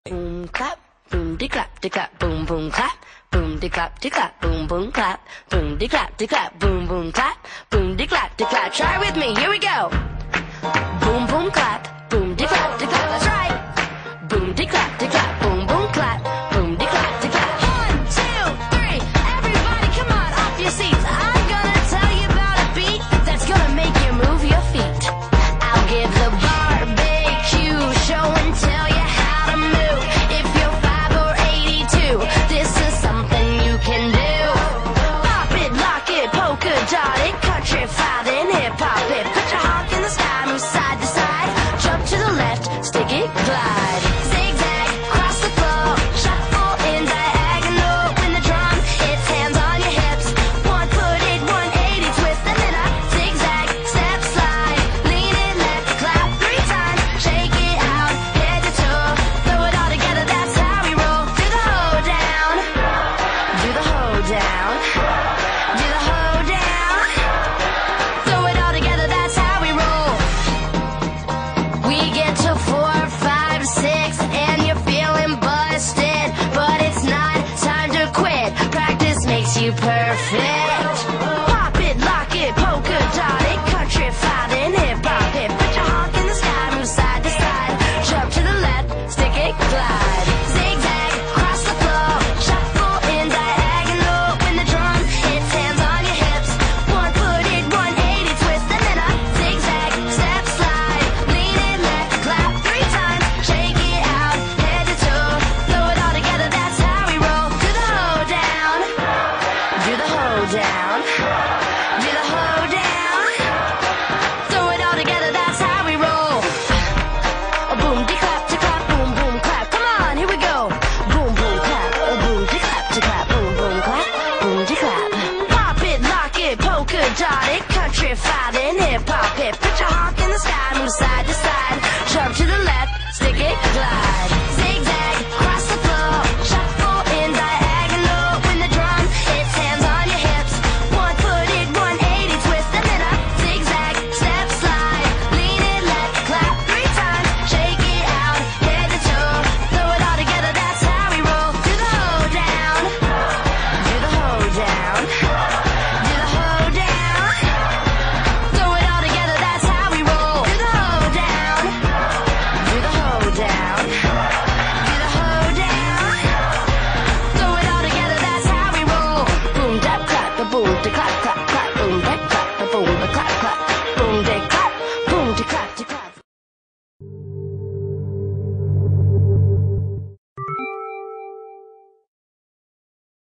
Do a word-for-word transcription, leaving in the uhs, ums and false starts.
Boom clap, boom de clap de clap, boom boom clap, boom de clap de clap, boom boom clap, boom de clap de clap, boom boom clap, boom de clap de clap. Try with me, here we go.